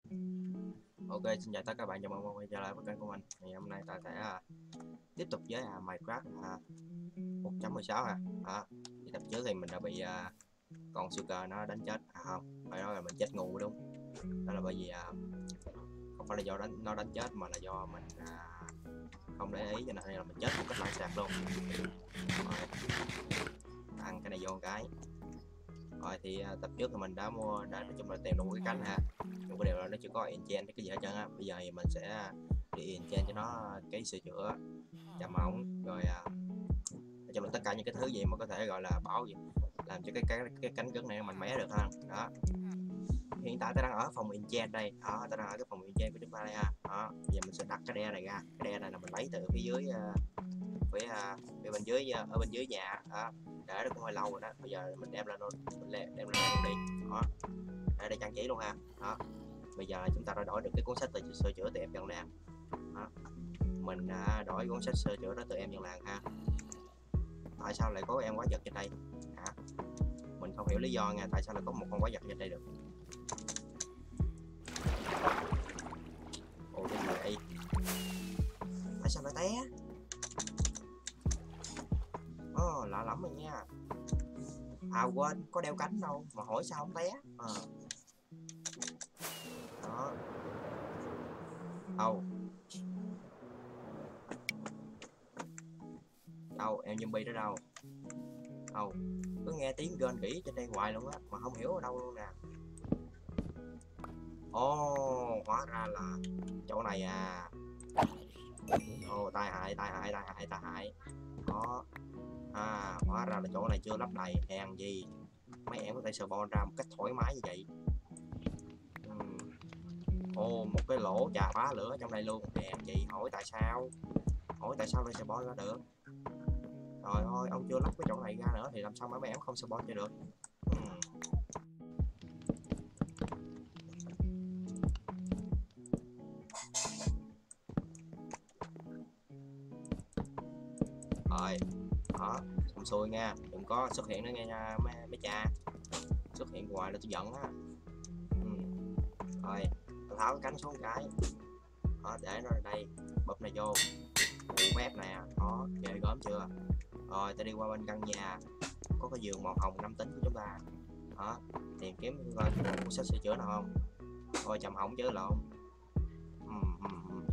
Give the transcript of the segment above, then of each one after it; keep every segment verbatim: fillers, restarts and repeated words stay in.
Ok, xin chào tất cả các bạn, chào mừng quay trở lại với kênh của mình. Ngày hôm nay ta sẽ à, tiếp tục với à, Minecraft à, một chấm mười sáu ha. À, thì tập trước thì mình đã bị à, con Sugar nó đánh chết, à không, phải nói là mình chết ngu đúng. Đó là bởi vì à, không phải là do đánh nó đánh chết mà là do mình à, không để ý cho nên là mình chết một cách lãng xẹt luôn. Rồi, ăn cái này vô một cái. Rồi thì à, tập trước thì mình đã mua đã nói chung là tìm đủ cái cánh ha. Nhưng cái điều là nó chưa có enchant cái gì hết trơn á. Bây giờ thì mình sẽ đi enchant cho nó cái sửa chữa chạm ống rồi à, nói chung là tất cả những cái thứ gì mà có thể gọi là bảo gì làm cho cái cái cái cánh cứng này mạnh mẽ được ha. Đó, hiện tại ta đang ở phòng enchant đây, đó ta đang ở cái phòng enchant của chúng ta đây ha. Đó, giờ mình sẽ đặt cái đe này ra, cái đe này là mình lấy từ phía dưới uh, phía, uh, phía bên dưới uh, ở bên dưới nhà đó. Để đó cũng hơi lâu rồi đó, bây giờ mình đem lên luôn, mình đem lên luôn đi. Đó, để đây trang trí luôn ha. Đó, bây giờ chúng ta đã đổi được cái cuốn sách từ sửa chữa từ em dân làng. Đó, mình đã đổi cuốn sách sửa chữa đó từ em dân làng ha. Tại sao lại có em quái vật trên đây hả? Mình không hiểu lý do nha, tại sao lại có một con quái vật trên đây được. Ồ cái gì vậy, tại sao lại té? Ồ lạ lắm rồi nha. À quên, có đeo cánh đâu mà hỏi sao không té. À. Đó. Đâu đâu em zombie đó đâu? Đâu, cứ nghe tiếng gên rỉ trên đây hoài luôn á mà không hiểu ở đâu luôn nè. Ồ, hóa ra là chỗ này à. Ồ, tai hại, tai hại, tai hại, tai hại. Đó. À, hóa ra là chỗ này chưa lắp đầy, hèn gì mấy em có thể spawn ra một cách thoải mái như vậy. Uhm. Ồ, một cái lỗ chà phá lửa trong đây luôn, hèn gì, hỏi tại sao? Hỏi tại sao lại spawn ra được? Trời ơi, ông chưa lắp cái chỗ này ra nữa thì làm sao mà mấy em không spawn cho được? Uhm. Rồi, đó, xong xuôi nha, đừng có xuất hiện nữa nghe nha mấy, mấy cha. Xuất hiện hoài là tôi giận á. Ừ. Rồi, tôi tháo cái cánh xuống cái. Đó, để nó ở đây, bóp này vô. Ủ mép nè, đó, ghê gớm chưa? Rồi, ta đi qua bên căn nhà. Có cái giường màu hồng nam tính của chúng ta. Đó, tìm kiếm coi có một cuốn sách sửa chữa nào không. Thôi chầm hỏng chứ lộn. Uhm, uhm, uhm.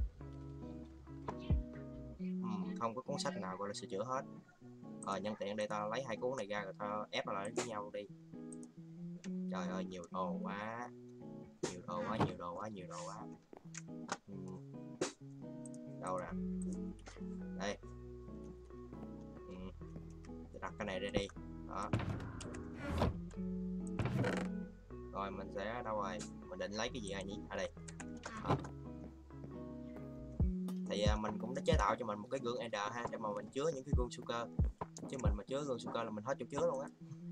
Uhm, không có cuốn sách nào gọi là sửa chữa hết. Ờ, nhân tiện đây ta lấy hai cuốn này ra rồi ta ép nó lại với nhau đi. Trời ơi nhiều đồ quá, nhiều đồ quá, nhiều đồ quá, nhiều đồ quá. Ừ. Đâu nè, đây. Ừ. Đặt cái này đây đi. Đó. Rồi mình sẽ đâu rồi, mình định lấy cái gì ra nhỉ? Ở đây. Đó. Thì à, mình cũng đã chế tạo cho mình một cái gương Ender ha, để mà mình chứa những cái gương Sugar. Chứ mình mà chứa gương Sugar là mình hết chỗ chứa luôn á.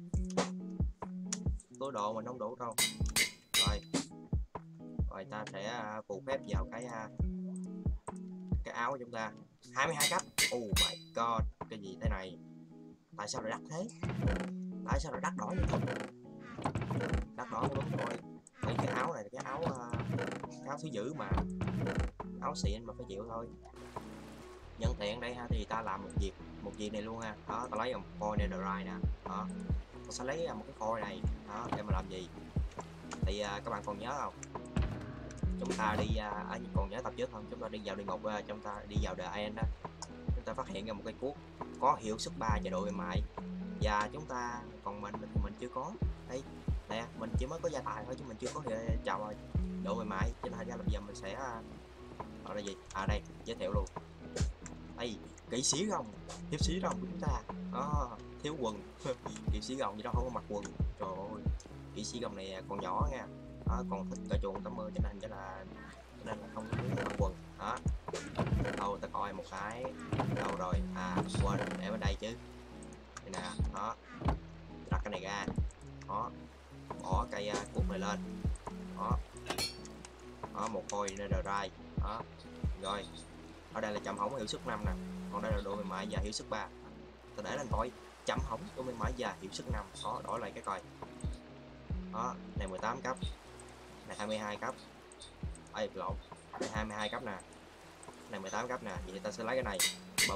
Túi độ mình không đủ đâu. Rồi. Rồi ta sẽ phù phép vào cái cái áo của chúng ta. hai mươi hai cấp. Oh my god, cái gì thế này? Tại sao lại đắt thế? Tại sao lại đắt đỏ như thế? Đắt đỏ cũng đúng rồi. Đây cái áo này là cái áo uh, cái áo thứ dữ mà, áo xịn mà phải chịu thôi. Nhân tiện đây ha, thì ta làm một việc một việc này luôn ha. Đó, ta lấy một phôi netherite nè. Đó, ta sẽ lấy một cái phôi này đó để mà làm gì? Thì uh, các bạn còn nhớ không? Chúng ta đi uh, ở còn nhớ tập trước không? Chúng ta đi vào địa ngục, uh, chúng ta đi vào The End đó. Chúng ta phát hiện ra một cái cuốc có hiệu suất ba và độ mềm mại, và chúng ta còn mình thì mình chưa có. Đây nè, mình chỉ mới có gia tài thôi chứ mình chưa có chào độ mềm mại, cho nên thành ra bây giờ mình sẽ gọi là gì, à đây giới thiệu luôn. Đây, kỵ sĩ rồng, hiệp sĩ rồng của chúng ta. Đó, thiếu quần. Kỵ sĩ rồng gì đâu không có mặc quần. Trời ơi, kỵ sĩ rồng này còn nhỏ nha. Đó, còn thích cỡ chuồng tắm mưa cho nên cho là cho nên là không có mặc quần. Đó, đâu ta coi một cái. Đâu rồi, à quên để bên đây chứ. Đây nè, đó, đặt cái này ra. Đó, bỏ cây uh, cuốc này lên. Đó, đó một phôi netherite. Đó, rồi ở đây là chậm hỏng hiệu suất năm nè, còn đây là độ mềm mại và hiệu suất ba. Ta để lên coi chậm hỏng, độ mềm mại và hiệu suất năm. Đó, đổi lại cái coi. Đó, này mười tám cấp, này hai mươi hai cấp, Ê lộn, đây hai mươi hai cấp nè, này mười tám cấp nè, vậy ta sẽ lấy cái này bụp.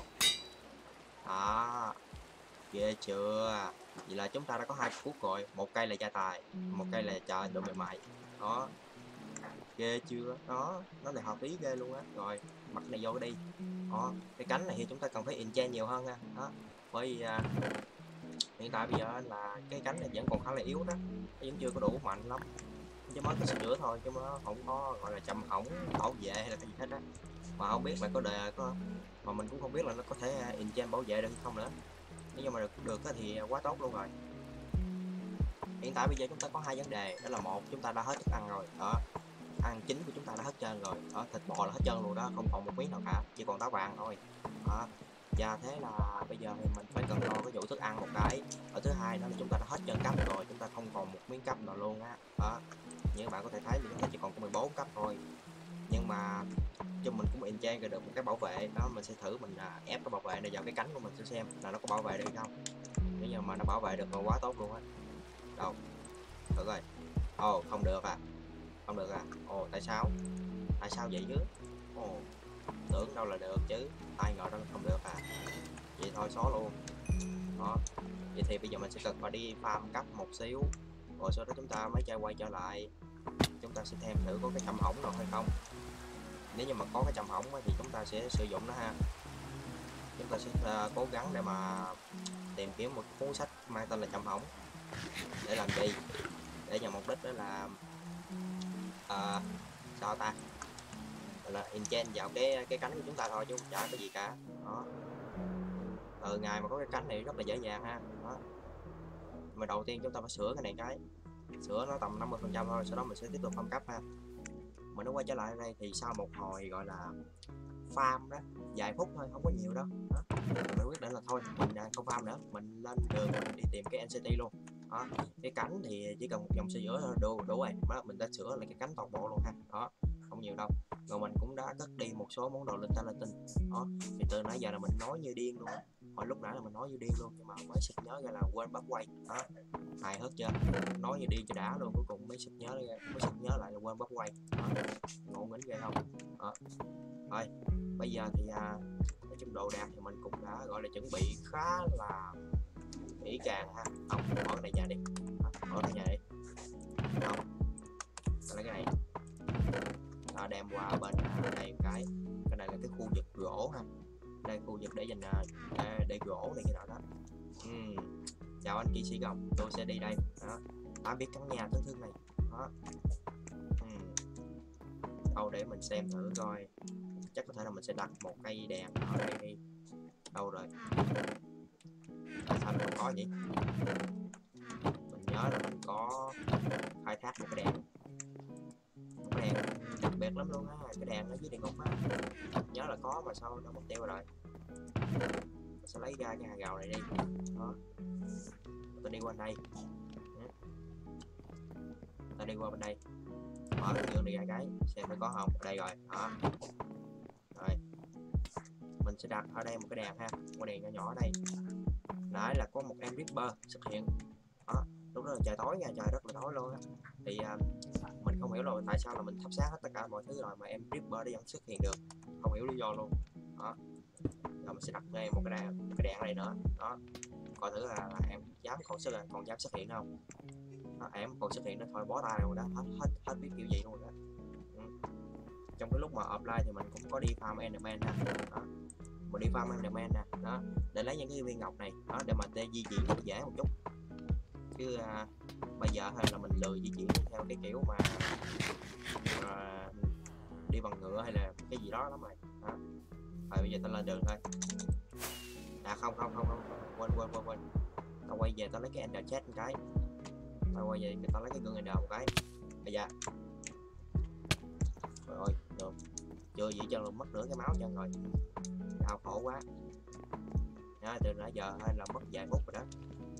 Đó, ghê chưa? Vậy là chúng ta đã có hai phút rồi, một cây là gia tài, một cây là chờ độ mềm mại. Đó, ghê chưa? Đó, nó lại hợp lý ghê luôn á. Rồi mặc cái này vô đi. Đó, cái cánh này thì chúng ta cần phải enchant nhiều hơn ha. Đó, bởi vì à, hiện tại bây giờ là cái cánh này vẫn còn khá là yếu đó, nó vẫn chưa có đủ mạnh lắm, chứ mới có sửa chữa thôi, chứ nó không có gọi là chậm hỏng bảo vệ hay là cái gì hết á. Mà không biết là có đề có, mà mình cũng không biết là nó có thể enchant bảo vệ được hay không nữa. Nếu như mà được được thì quá tốt luôn rồi. Hiện tại bây giờ chúng ta có hai vấn đề, đó là một, chúng ta đã hết thức ăn rồi đó, ăn chính của chúng ta đã hết trơn rồi đó, thịt bò là hết trơn luôn đó, không còn một miếng nào cả, chỉ còn táo vàng thôi đó. Và thế là bây giờ thì mình phải cần lo cái vụ thức ăn một cái. Ở thứ hai đó là chúng ta đã hết trơn cấp rồi, chúng ta không còn một miếng cấp nào luôn á đó. Như các bạn có thể thấy thì chúng ta chỉ còn có mười bốn cấp thôi, nhưng mà cho mình cũng enchant được một cái bảo vệ đó. Mình sẽ thử mình à, ép cái bảo vệ này vào cái cánh của mình sẽ xem là nó có bảo vệ được không. Nếu như mà nó bảo vệ được là quá tốt luôn á. Đâu thử coi. Ồ không được à, không được à. Ồ tại sao, tại sao vậy chứ? Ồ tưởng đâu là được chứ, ai ngờ đâu là không được à. Vậy thôi xóa luôn đó. Vậy thì bây giờ mình sẽ cần phải đi farm cấp một xíu, rồi sau đó chúng ta mới chơi quay trở lại, chúng ta sẽ thêm thử có cái chậm hỏng nào hay không. Nếu như mà có cái chậm hỏng thì chúng ta sẽ sử dụng nó ha. Chúng ta sẽ uh, cố gắng để mà tìm kiếm một cuốn sách mang tên là chậm hỏng. Để làm gì? Để nhằm mục đích đó là uh, sao ta, là enchant vào cái cái cánh của chúng ta thôi, chứ không chả có gì cả đó. Từ ngày mà có cái cánh này rất là dễ dàng ha đó. Mà đầu tiên chúng ta phải sửa cái này, cái sửa nó tầm năm mươi phần trăm thôi, sau đó mình sẽ tiếp tục phân cấp ha. Mình nó quay trở lại đây thì sau một hồi gọi là farm đó, vài phút thôi, không có nhiều đâu đó, mình quyết định là thôi mình không farm nữa, mình lên đường mình đi tìm cái en xê tê luôn đó. Cái cánh thì chỉ cần một dòng sửa chữa đủ đủ rồi, đó, mình đã sửa lại cái cánh toàn bộ luôn ha đó, không nhiều đâu. Rồi mình cũng đã cất đi một số món đồ linh ta linh tinh đó. Thì từ nãy giờ là mình nói như điên luôn, hồi lúc nãy là mình nói như điên luôn, nhưng mà mới sực nhớ ra là quên bấm quay đó. Hài hước chưa, nói như điên cho đã luôn, cuối cùng mới sực nhớ mới sực nhớ lại là quên bấm quay đó. Ngộ nghĩnh ghê không đó. Thôi bây giờ thì à, nói chung đồ đạc thì mình cũng đã gọi là chuẩn bị khá là kỹ càng ha. Không, bỏ cái này nhà đi, bỏ cái nhà đi, không lấy cái này đó, đem qua bên đây một cái. Cái này là cái khu vực gỗ ha, đây khu vực để dành để, để gỗ này kia nào đó. uhm. Chào anh kỹ sĩ Gồng, tôi sẽ đi đây đó. Đã biết căn nhà thân thương này đó. uhm. Đâu để mình xem thử coi, chắc có thể là mình sẽ đặt một cây đèn ở đây đi. Đâu rồi, tại sao không có vậy? Mình nhớ là mình có khai thác một cái đèn, một cái đèn đặc biệt lắm luôn á, cái đèn ở dưới địa ngục á, nhớ là có mà sao nó mất tiêu rồi. Mình sẽ lấy ra cái hàng rào này đi đó. Tôi đi qua bên đây, ta đi qua bên đây, mở cái giường đi ra cái xem nó có không. Ở đây rồi đó. Rồi mình sẽ đặt ở đây một cái đèn ha, một đèn nhỏ nhỏ ở đây. Nãy là có một em Ripper xuất hiện đó, lúc đó là trời tối nha, trời rất là tối luôn á. Thì à, mình không hiểu rồi tại sao là mình thắp sáng hết tất cả mọi thứ rồi mà em Ripper nó vẫn xuất hiện được, không hiểu lý do luôn đó. Rồi mình sẽ đặt đây một cái đèn, một cái đèn ở đây nữa đó, coi thử là, là em dám còn xuất còn dám xuất hiện không đó. Em còn xuất hiện nữa thôi bó tay rồi đó, hết hết hết biết kiểu gì luôn đó. ừ. Trong cái lúc mà offline thì mình cũng có đi farm Enderman ha đó, mình đi farm Enderman nè đó, để lấy những cái viên ngọc này đó, để mà tê di chuyển nó dễ một chút. Chứ à, bây giờ hay là mình lười di chuyển theo cái kiểu mà à, đi bằng ngựa hay là cái gì đó lắm rồi đó. Rồi bây giờ tao lên đường thôi. À không không không không, quên quên quên quên, tao quay về tao lấy cái ender chest một cái, tao quay về tao lấy cái gương ender một cái. Bây giờ rồi được chưa vậy chân luôn, mất nửa cái máu chân rồi, đau khổ quá đó. Từ nãy giờ hay là mất vài phút rồi đó,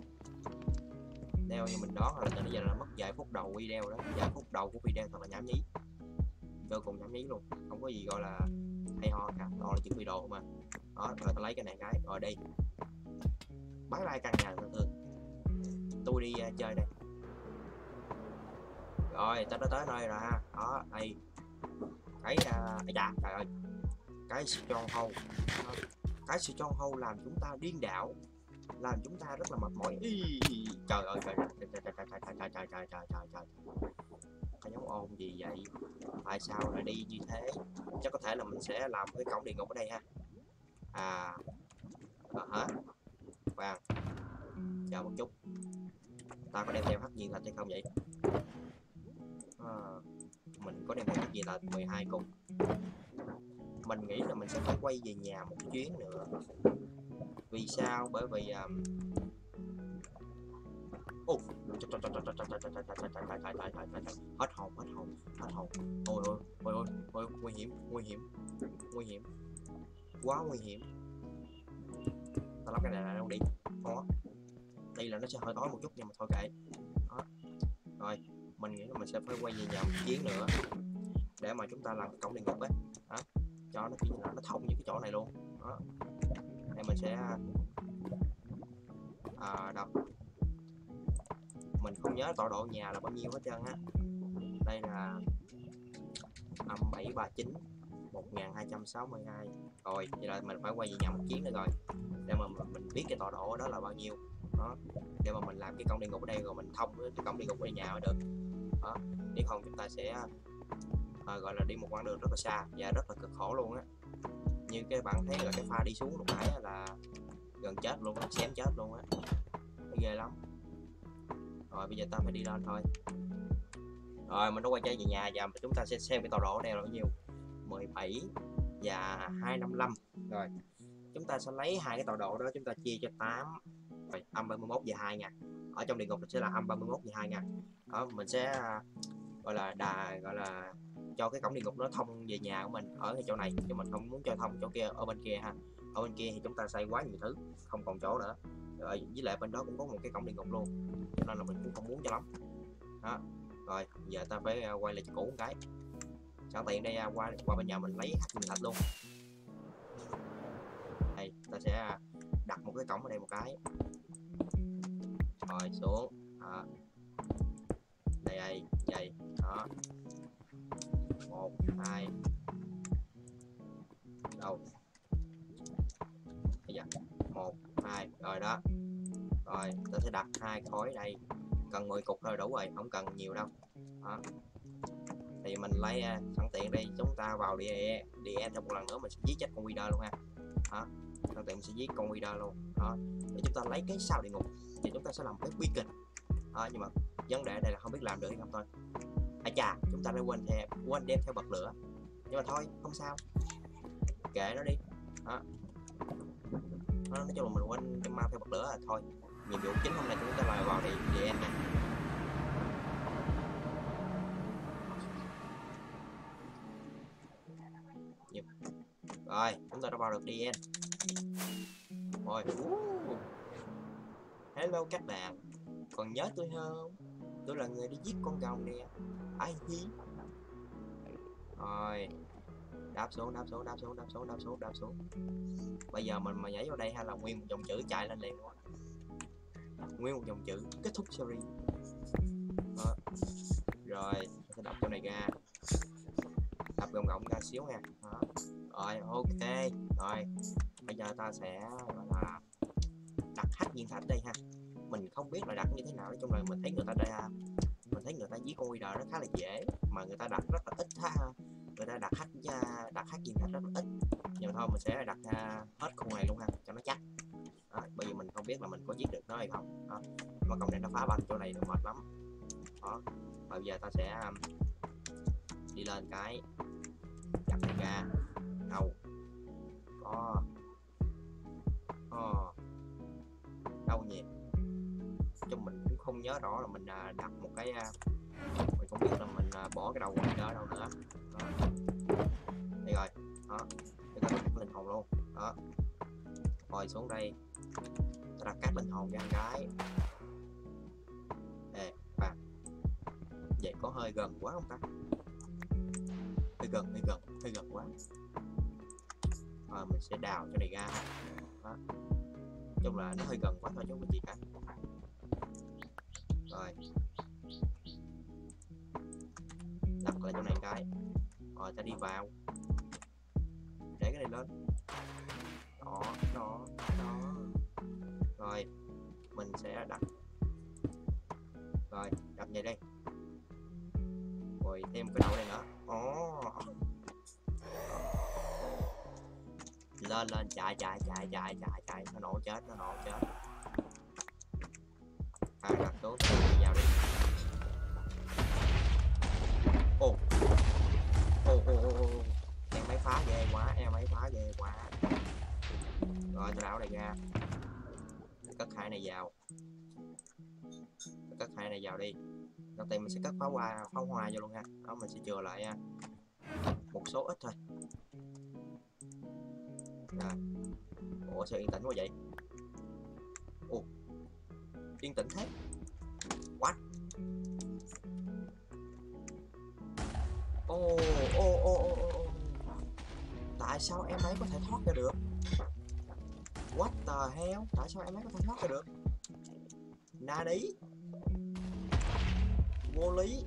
theo như mình đoán là từ nãy giờ là mất vài phút đầu video đó, vài phút đầu của video thật là nhảm nhí, vô cùng nhảm nhí luôn, không có gì gọi là hay ho cả, đó là chuẩn bị đồ mà đó. Rồi tao lấy cái này cái rồi đi bye bye căn nhà thân thương, tôi đi uh, chơi đây. Rồi tao đã tới nơi rồi ha đó, đây thấy à, dạ, trời ơi, cái stronghold, cái stronghold làm chúng ta điên đảo, làm chúng ta rất là mệt mỏi. Ý, trời ơi, trời trời trời trời trời trời trời trời trời trời trời, cái giống ồn gì vậy? Tại sao lại đi như thế? Chắc có thể là mình sẽ làm cái cổng địa ngục ở đây ha. À, à hả? Khoan, chờ một chút, ta có đem theo hắc nhiên thạch hay không vậy? À, mình có đem theo hắc nhiên thạch mười hai cục. Mình nghĩ là mình sẽ phải quay về nhà một chuyến nữa. Vì sao? Bởi vì um... oh. Hết hồn, hết hồn, hết hồn. Ôi ôi, ôi ôi, ôi, nguy hiểm, nguy hiểm, nguy hiểm, quá nguy hiểm. Ta lắp cái này lại đâu đi. Đó. Đây là nó sẽ hơi tối một chút nhưng mà thôi kệ. Đó. Rồi, mình nghĩ là mình sẽ phải quay về nhà một chuyến nữa để mà chúng ta làm cái cổng địa ngục ấy. Đó. Cho nó kiểu như là nó thông với cái chỗ này luôn. Đó. Đây mình sẽ à, đâu mình không nhớ tọa độ nhà là bao nhiêu hết trơn á. Đây là âm bảy ba chín một nghìn hai trăm sáu mươi hai. Rồi vậy là mình phải quay về nhà một chuyến nữa rồi để mà mình biết cái tọa độ đó là bao nhiêu. Đó, để mà mình làm cái cổng địa ngục ở đây rồi mình thông cái cổng địa ngục ở nhà mới được. Đó, nếu không chúng ta sẽ à, gọi là đi một quãng đường rất là xa và rất là cực khổ luôn á. Như cái bạn thấy là cái pha đi xuống lúc nãy là gần chết luôn, xém chết luôn á, ghê lắm. Rồi bây giờ ta phải đi lên thôi. Rồi mình đã quay trở về nhà và chúng ta sẽ xem cái tọa độ này là bao nhiêu. Mười bảy và hai năm lăm. Rồi chúng ta sẽ lấy hai cái tọa độ đó chúng ta chia cho tám. Rồi âm ba mươi mốt và hai nha. Ở trong địa ngục sẽ là âm ba mươi mốt và hai nha. Đó mình sẽ gọi là đà gọi là cho cái cổng địa ngục nó thông về nhà của mình ở cái chỗ này, chứ mình không muốn cho thông chỗ kia ở bên kia ha. Ở bên kia thì chúng ta xây quá nhiều thứ, không còn chỗ nữa. Rồi với lại bên đó cũng có một cái cổng địa ngục luôn, cho nên là mình cũng không muốn cho lắm. Đó. Rồi giờ ta phải quay lại cho cũ một cái. Sẵn tiện đây qua qua bên nhà mình lấy hắc nguyên thạch luôn. Đây ta sẽ đặt một cái cổng ở đây một cái. Rồi xuống. Đó. Đây đây đây đó. Một hai đâu bây giờ một hai rồi đó. Rồi ta sẽ đặt hai khối đây, cần mười cục thôi đủ rồi, không cần nhiều đâu. Đó. Thì mình lấy sẵn tiện đây chúng ta vào địa địa thêm một lần nữa mình sẽ giết chết con Wither luôn ha. Đó. Sẵn tiện mình sẽ giết con Wither luôn. Đó. Để chúng ta lấy cái sao địa ngục thì chúng ta sẽ làm cái beacon. Đó, nhưng mà vấn đề đây là không biết làm được hay không thôi. À chà, chúng ta đã quên theo quên đem theo bật lửa, nhưng mà thôi không sao, kệ nó đi. Đó. Nó nói chung là mình quên mang theo bật lửa à, thôi nhiệm vụ chính hôm nay chúng ta là vào địa địa nha. Rồi chúng ta đã vào được đê en rồi. uh. Hello các bạn, còn nhớ tôi không? Tôi là người đi giết con rồng nè, ai hi. Rồi đáp xuống đáp xuống đáp xuống đáp xuống đáp xuống đáp xuống. Bây giờ mình mà nhảy vào đây hay là nguyên một dòng chữ chạy lên liền luôn, nguyên một dòng chữ kết thúc series. Đó. Rồi sẽ đập chỗ này ra, đập gồng gồng ra xíu nha. Đó. Rồi ok. Rồi bây giờ ta sẽ gọi là đặt hắc viên thạch đây ha. Mình không biết là đặt như thế nào, nói chung là mình thấy người ta đây ha, mình thấy người ta giết con Wither nó khá là dễ mà người ta đặt rất là ít ha. Người ta đặt hắc đặt hắc viên thạch rất là ít, nhưng mà thôi mình sẽ đặt uh, hết khu này luôn ha cho nó chắc. Đó, bởi vì mình không biết là mình có giết được nó hay không. Đó. Mà công này nó phá banh chỗ này được mệt lắm. Đó. Bây giờ ta sẽ um, đi lên cái đặt này ra đâu có oh. đâu nhỉ, cho mình cũng không nhớ rõ là mình uh, đặt một cái uh, mình không biết là mình uh, bỏ cái đầu ngoài đó đâu nữa. Đó. Đây rồi. Đó. Để ta đặt linh hồn luôn. Đó. Rồi xuống đây ta đặt các linh hồn ra cái. Ê và vậy có hơi gần quá không ta? Hơi gần hơi gần hơi gần quá. À, mình sẽ đào cho này ra. Đó. Chung là nó hơi gần quá thôi chứ không có gì cả. Rồi đặt lại chỗ này cái. Rồi Rồi ta đi vào, để cái này lên, đó đó đó, rồi mình sẽ đặt, rồi đặt vậy đây, rồi thêm cái đậu này nữa. Ồ, lên lên chạy chạy chạy chạy chạy chạy, nó nổ chết, nó nổ chết. À, đặt xuống vào đi. Ô ô ô ô, em máy phá ghê quá, em máy phá ghê quá. Rồi tôi đảo này ra, cất hai này vào, cất hai này vào đi. Đầu tiên mình sẽ cất pháo hoa, pháo hoa vô luôn ha. Đó, mình sẽ chừa lại một số ít thôi. Rồi. Ủa sao yên tĩnh quá vậy? Ồ, yên tĩnh thế. What? Ô ô ô ô ô, tại sao em ấy có thể thoát ra được? What the hell? Tại sao em ấy có thể thoát ra được? Nani? Vô lý.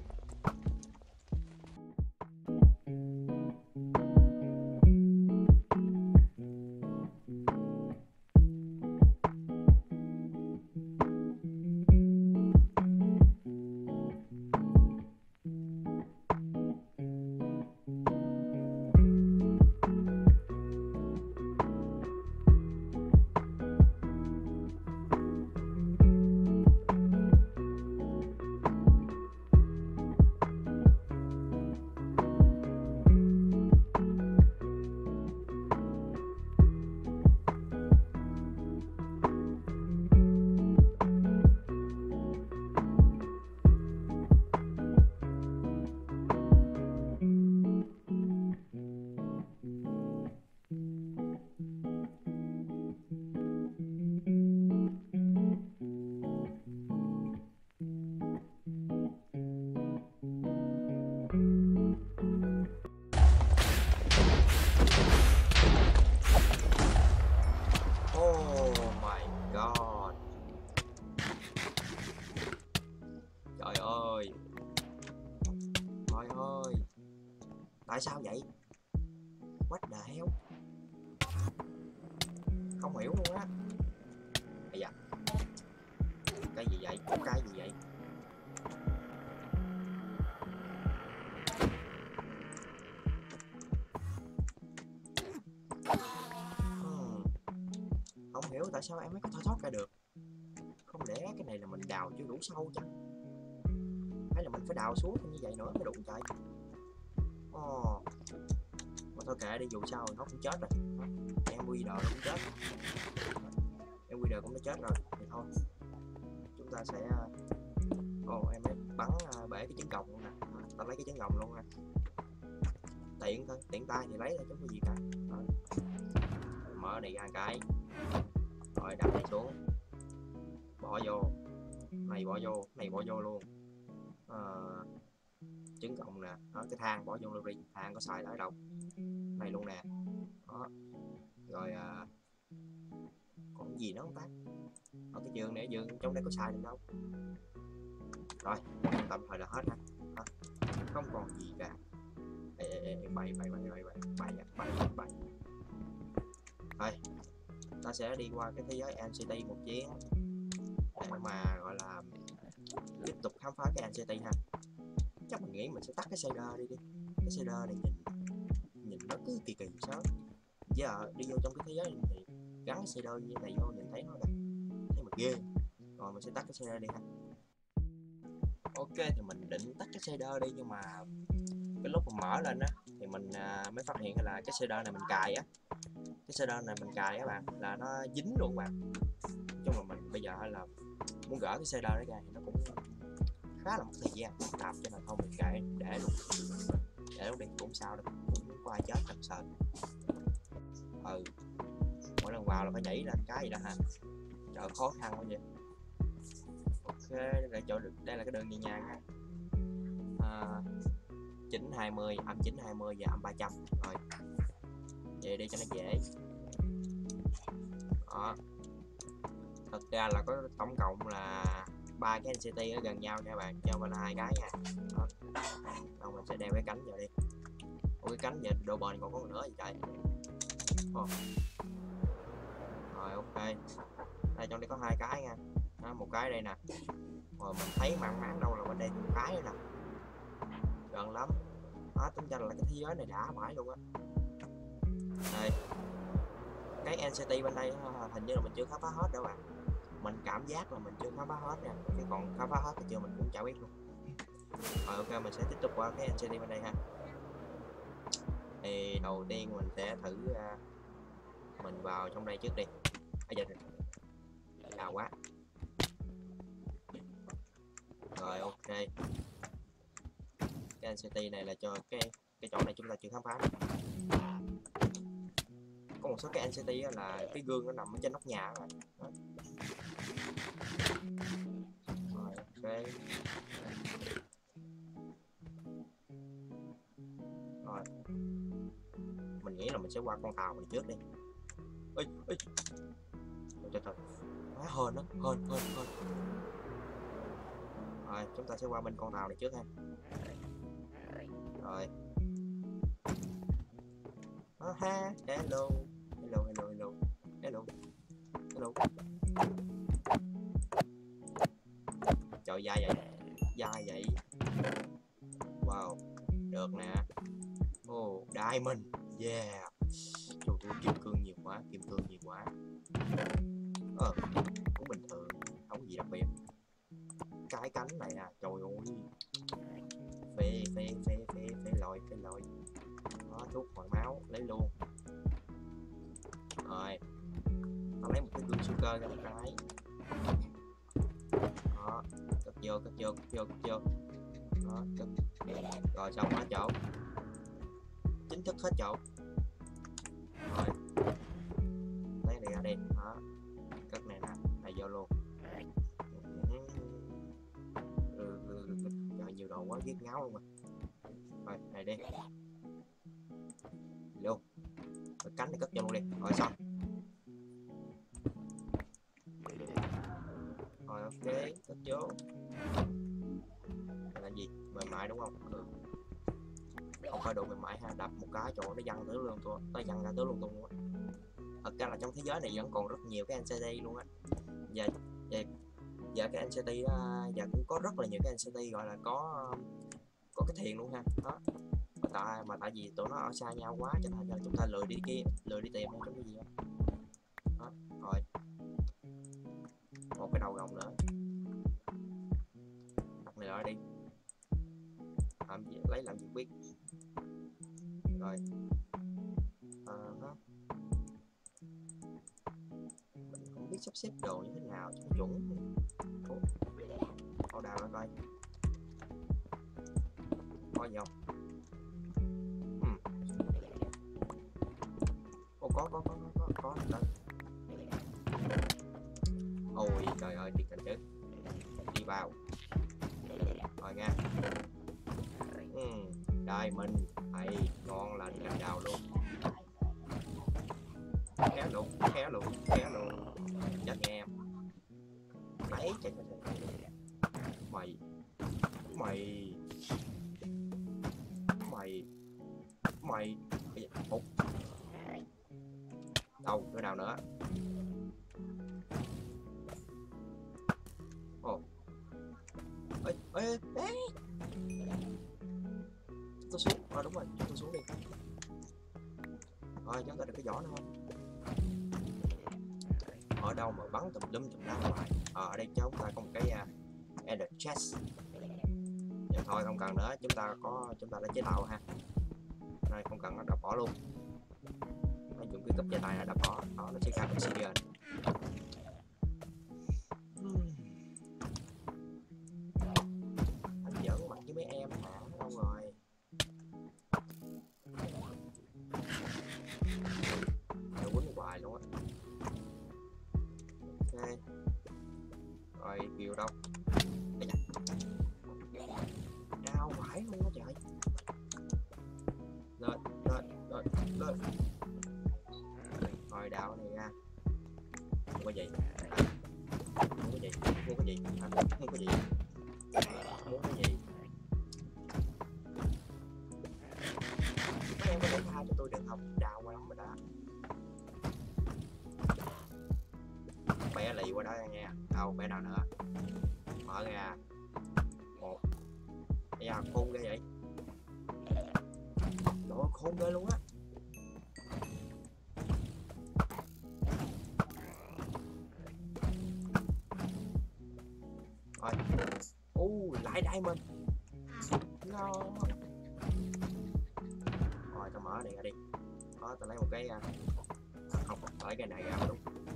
Tại sao vậy? What the hell? Không hiểu luôn á. Bây giờ cái gì vậy? Cái gì vậy? Hmm. Không hiểu tại sao em mới có thể thoát ra được. Không lẽ cái này là mình đào chưa đủ sâu chăng? Hay là mình phải đào xuống như vậy nữa mới đủ trời? Ồ, mà thôi kệ đi, dù sao nó cũng chết rồi. Em quy đờ cũng chết, em quy đờ cũng đã chết rồi thì thôi chúng ta sẽ ồ oh, em mới bắn uh, bể cái trứng còng luôn nè. Ta lấy cái trứng còng luôn nè, tiện thôi, tiện tay thì lấy thôi chứ không có gì cả. Đó. Mở này ra cái, rồi đặt này xuống, bỏ vô này, bỏ vô này, bỏ vô luôn. Uh, trứng còng nè, đó, cái thang bỏ vô luôn đi, thang có xài tới đâu, này luôn nè. Đó. Rồi à, còn gì nữa không ta? Ở cái giường này, giường trong đây có xài được đâu. Rồi tạm thời là hết ha. À, không còn gì cả. Ê, ê, ê, bày bày bày bày bày bày bày bày. Thôi ta sẽ đi qua cái thế giới en xê tê một chuyến để mà gọi là tiếp tục khám phá cái en xê tê ha. Chắc mình nghĩ mình sẽ tắt cái shader đi đi. Cái shader này nhìn nhìn nó cứ kỳ kỳ sao. Giờ đi vô trong cái thế giới này thì gắn cái shader như thế này vô nhìn thấy nó là thấy mình ghê. Rồi mình sẽ tắt cái shader đi ha. Ok thì mình định tắt cái shader đi, nhưng mà cái lúc mình mở lên á thì mình à, mới phát hiện là cái shader này mình cài á, cái shader này mình cài các bạn là nó dính luôn bạn. Nói chung là mình bây giờ là muốn gỡ cái shader đó ra thì nó cũng khá là mất thời gian tạp, cho nên thôi mình kệ để luôn, để luôn đi cũng sao đâu, cũng có ai chết thật sợ. Ừ, mỗi lần vào là phải nhảy lên cái gì đó hả, trời khó khăn quá vậy. Ok, đây là chỗ được, đây là cái đường nhẹ nhàng ha. À, chín hai mươi, âm chín hai mươi và âm ba trăm rồi, vậy đi cho nó dễ. Đó, thật ra là có tổng cộng là ba cái en xê tê ở gần nhau nha các bạn, cho mình là hai cái nha. Đó. Rồi mình sẽ đeo cái cánh vào đi. Ủa cái cánh giờ độ bền còn có nữa gì trời. Ồ. Rồi ok, đây trong đây có hai cái nha. Đó, một cái đây nè. Rồi mình thấy mang máng đâu là bên đây một cái nữa nè, gần lắm. Đó, tính ra là cái thế giới này đã mãi luôn á. Đây cái en xê tê bên đây hình như là mình chưa khám phá hết đâu bạn. Mình cảm giác là mình chưa khám phá hết nha, cái còn khám phá hết thì chưa mình cũng chả biết luôn. Rồi ok, mình sẽ tiếp tục qua cái en xê tê bên đây ha. Thì đầu tiên mình sẽ thử uh, mình vào trong đây trước đi. Bây giờ đào quá. Rồi ok, cái en xê tê này là cho cái cái chỗ này chúng ta chưa khám phá được. Có một số cái en xê tê là cái gương nó nằm ở trên nóc nhà rồi. Đó. Rồi ok. Rồi mình nghĩ là mình sẽ qua con tàu này trước đi. Ê, ê. Trời trời, quá hên đó, hên hên hên. Rồi chúng ta sẽ qua bên con tàu này trước ha. Rồi oh, ha. Hello hello hello hello hello hello. Trời, dai vậy, dai vậy. Wow, được nè. Oh, diamond, yeah. Trời ơi, kim cương nhiều quá, kim cương nhiều quá. Ờ, cũng bình thường, không có gì đặc biệt. Cái cánh này à, trời ơi. Phê, phê, phê, phê, phê lòi, phê lòi. Đó, thuốc hồi máu, lấy luôn. Rồi, nó lấy một cái gương siêu cơ ra một cái. Đó, cất vô, cất vô, cất vô, cất vô. Đó, cất. Rồi xong hết chỗ. Chính thức hết chỗ. Rồi lấy này ra đi. Đó, cất này nè, này vô luôn. Trời, nhiều đồ quá ghét ngáo luôn rồi. Rồi này đi luôn. Cái cánh này cất vô luôn đi. Rồi xong. Rồi ok, cất vô. Là gì? Mềm mại đúng không? Ừ. Không phải độ mềm mại ha, đập một cái chỗ nó văng tới luôn tôi, nó văng ra tới luôn luôn á. Thật ra là trong thế giới này vẫn còn rất nhiều cái en xê tê luôn á. Và và và cái en xê tê đó, và cũng có rất là nhiều cái en xê tê gọi là có có cái thiền luôn ha. Đó. Mà tại mà tại vì tụi nó ở xa nhau quá cho nên là chúng ta lười đi kia, lười đi tìm hay trong cái gì đó. Đó. Rồi một cái đầu rồng nữa, đặt này lại đi. Làm gì, lấy làm gì biết. Rồi à, đó. Mình không biết sắp xếp đồ như thế nào cho nó chuẩn. Ô đào nó coi có gì không. Ừ. Ô có có có có có có ôi trời ơi, thiệt cảnh chứ. Đi vào rồi nha. Ừ, đây mình hay ngon lành cành đào luôn. Kéo luôn, kéo luôn, kéo luôn. Chết nghe em. Đấy, trời trời trời. Mày mày mày mày Ủa? Đâu, cái nào nữa. Ồ. Ê, ê, ê. Tôi xuống, à đúng rồi, tôi xuống đi. Rồi, chúng ta được cái vỏ nữa không? Ở đâu mà bắn tùm lum tùm la ngoài. À, ở đây chúng ta có một cái uh, Ender chest. Dạ thôi không cần nữa, chúng ta có chúng ta đã chế tạo ha. Đây không cần nó đập bỏ luôn. Nó dùng cái cục chế tài là đập bỏ, đó, nó sẽ ra obsidian. Anh giỡn mặt với mấy em hả? Đâu rồi? Nó quýnh hoài luôn á. Ok. Rồi kêu đâu? Đau vãi luôn á trời. Lên, lên, lên, lên. Rồi đào này ra. Không có gì. Không có gì, không có gì, không có gì. Muốn cái gì? nào nữa. Mở ra. Một. Da khôn ghê vậy. Trời ơi, khôn ghê luôn á. Rồi. U lại diamond. No. Rồi tao mở này ra đi. Đó, tao lấy một cái à, không, lấy cái này ra đúng.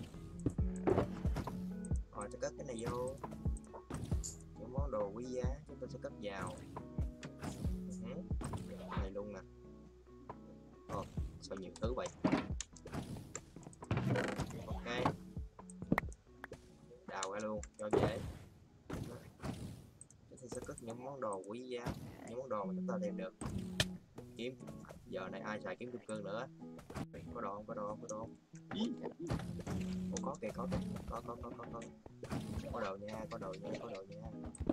Rồi tao cất cái này vô. Những món đồ quý giá chúng ta sẽ cất vào. Ừ. Này luôn nè. Ồ, sao nhiều thứ vậy. Ok. Đào ra luôn cho dễ. Chúng ta sẽ cất những món đồ quý giá, những món đồ mà chúng ta tìm được. Kiếm. Giờ này ai xài kiếm kim cương nữa. Có đồ không, có đồ không, có đồ không. Ủa, có kìa, có kìa, có có có có có có đồ nha, có đồ nha, có đồ nha.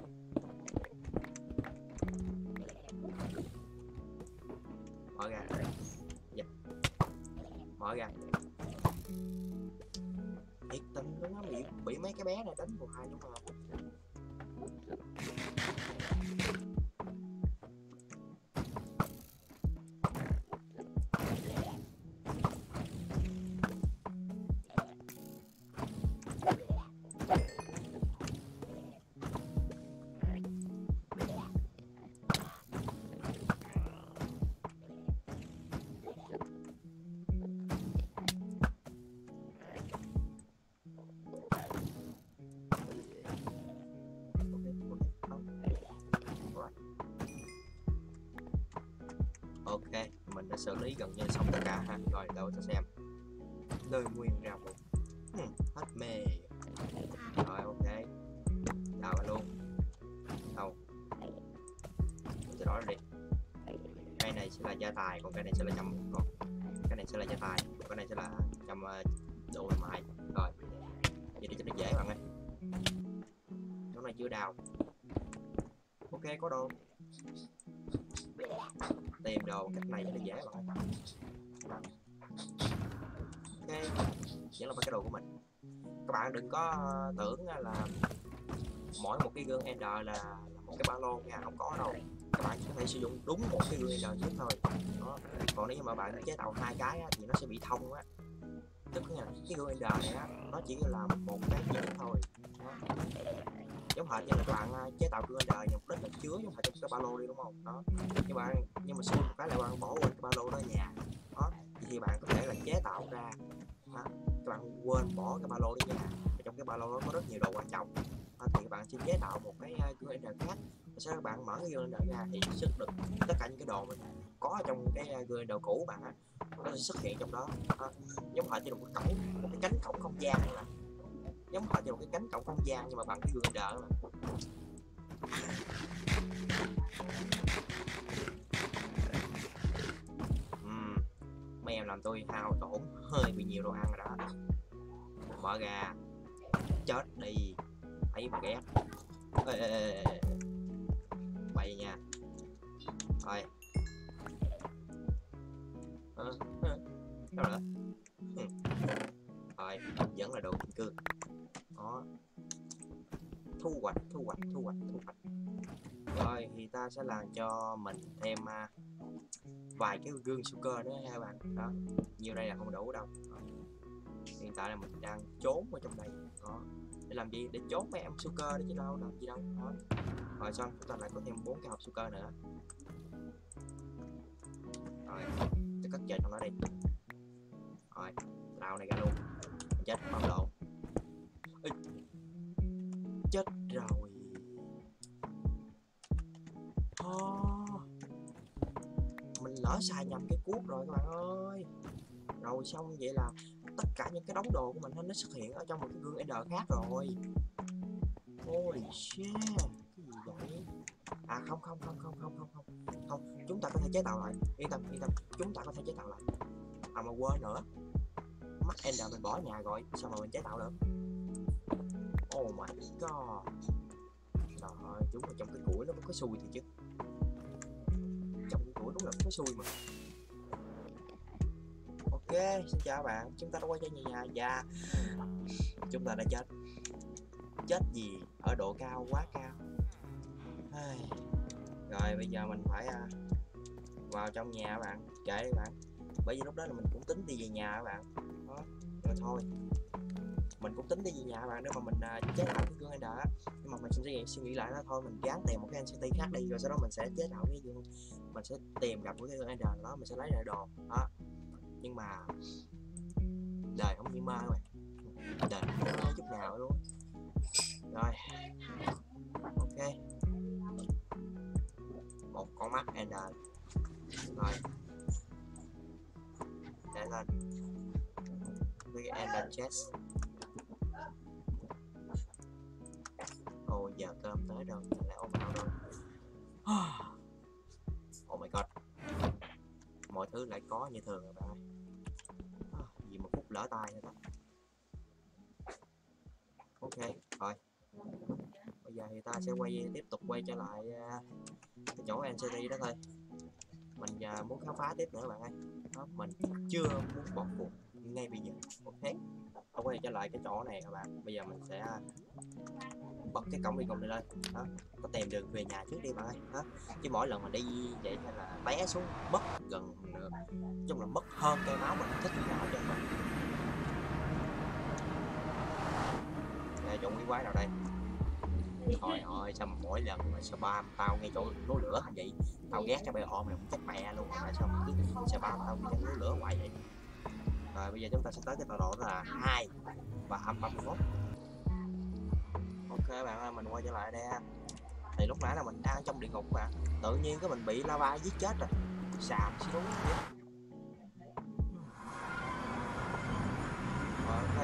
Mở ra. Dạ. Mở ra. Thiệt tình luôn á, bị bị mấy cái bé này đánh hoài luôn mà. Ok, mình đã xử lý gần như xong tất cả ha. Rồi đâu cho xem. Nơi nguyên ra một. Hmm, hết mê. Rồi ok. Đào ra luôn. Đâu. Mình sẽ đổi đi. Cái này sẽ là gia tài, còn cái này sẽ là chăm còn cái này sẽ là gia tài, còn cái này sẽ là chăm uh, đồ mại. Rồi. Vậy đi cho nó dễ bạn ơi. Chỗ này chưa đào. Ok, có đồ. Tìm đồ cách này cho nó dễ bạn ơi. Ok, vẫn là cái đồ của mình. Các bạn đừng có tưởng là mỗi một cái gương Ender là, là một cái ba lô nha, không có đâu. Các bạn chỉ có thể sử dụng đúng một cái gương Ender nhất thôi. Đó. Còn nếu như mà bạn chế tạo hai cái á, thì nó sẽ bị thông á. Tức là cái gương Ender này á, nó chỉ là một cái duy nhất thôi. Đó. Giống hệt như là các bạn chế tạo gương Ender nhằm mục đích là chứa giống hệt trong cái ba lô đi đúng không? Đó. Nhưng bạn nhưng mà xui một cái lại bạn bỏ quên cái ba lô đó ở nhà. Đó. Thì bạn có thể là chế tạo ra. Đó. Các bạn quên bỏ cái ba lô đi nha. Trong cái ba lô đó có rất nhiều đồ quan trọng. Đó. Thì các bạn sẽ chế tạo một cái gương Ender khác. Sau đó bạn mở cái gương Ender ra thì xuất được tất cả những cái đồ mình có trong cái gương Ender cũ bạn á, nó sẽ xuất hiện trong đó. Đó. Giống hệt như một cái cổng, một cái cánh cổng không gian là giống hệt như một cái cánh cổng không gian nhưng mà bằng cái gương Ender mà. Uhm, mấy em làm tôi hao tổn hơi bị nhiều đồ ăn rồi đó. Mở ra. Chết đi. Thấy mà ghét. Ê, ê, ê, ê. Bậy nha. Rồi. Ờ, ờ. Đâu nữa. Ừ. Rồi, vẫn là đồ kim cương. Đó. Thu hoạch, thu hoạch, thu hoạch, thu hoạch. Rồi thì ta sẽ làm cho mình thêm uh, vài cái gương Sugar nữa ha các bạn. Đó. Nhiều đây là không đủ đâu. Đó. Hiện tại là mình đang trốn ở trong đây. Đó. Để làm gì? Để trốn mấy em Sugar đấy chứ đâu, làm gì đâu. Đó. Rồi xong chúng ta lại có thêm bốn cái hộp Sugar nữa. Rồi, ta cất chơi trong đó đi. Rồi, đào này ra luôn. Chết bom lộn. Ê, chết rồi. Oh, mình lỡ xài nhầm cái cuốc rồi các bạn ơi. Rồi xong vậy là tất cả những cái đống đồ của mình nó xuất hiện ở trong một cái gương Ender khác rồi. Holy shit. Cái gì vậy? À không không không không không không không không, chúng ta có thể chế tạo lại. Yên tâm yên tâm, chúng ta có thể chế tạo lại. À mà quên nữa, mắt Ender mình bỏ ở nhà rồi, sao mà mình chế tạo được? Oh my god. Trời ơi, chúng ở trong cái củi nó có xui thì chứ. Trong cái củi đúng là có xui mà. Ok, xin chào bạn, chúng ta đã quay trở về nhà và chúng ta đã chết. chết gì ở độ cao quá cao. Ai... rồi bây giờ mình phải uh, vào trong nhà các bạn, kệ các bạn, bởi vì lúc đó là mình cũng tính đi về nhà các bạn. Đó, rồi thôi mình cũng tính đi về nhà các bạn để mà mình uh, chế tạo cái gương Ender á, nhưng mà mình suy nghĩ suy nghĩ lại đó, thôi mình gán tìm một cái en xê tê khác đi, rồi sau đó mình sẽ chế tạo cái gương, mình sẽ tìm gặp cái gương Ender đó, mình sẽ lấy lại đồ đó. Nhưng mà đời không như mơ các bạn, đời không như mơ chút nào luôn. Rồi ok, một con mắt Ender rồi để lên với Ender chest. Ồ giờ cơm tới rồi, mình lại ôm vào rồi. Oh my god, mọi thứ lại có như thường rồi bạn ơi. Vì một phút lỡ tay nữa đó. Ok rồi, bây giờ thì ta sẽ quay tiếp tục quay trở lại uh, cái chỗ en xê tê đó thôi. Mình uh, muốn khám phá tiếp nữa bạn ơi. Đó, mình chưa muốn bỏ cuộc ngay bây giờ. Ok, tôi quay trở lại cái chỗ này các bạn. Bây giờ mình sẽ bật cái cổng đi cùng này lên đó, có tìm đường về nhà trước đi bạn ơi. Đó, chứ mỗi lần mà đi vậy hay là té xuống mất gần nói chung là mất hơn cây máu mình không thích gì nào cho mình. Đây, chỗ quỷ quái nào đây? Thôi ơi, sao mà mỗi lần mà spam tao ngay chỗ núi lửa hả vậy? Tao ghét cho bay ôm này cũng chết mẹ luôn, tại sao mà cứ spam tao ngay chỗ núi lửa hoài vậy? Rồi bây giờ chúng ta sẽ tới cái tọa độ đó là hai và ba mươi mốt. Ok bạn ơi, mình quay trở lại đây. Thì lúc nãy là mình đang trong địa ngục mà tự nhiên cái mình bị lava giết chết rồi, xàm xí đúng vậy. Ok,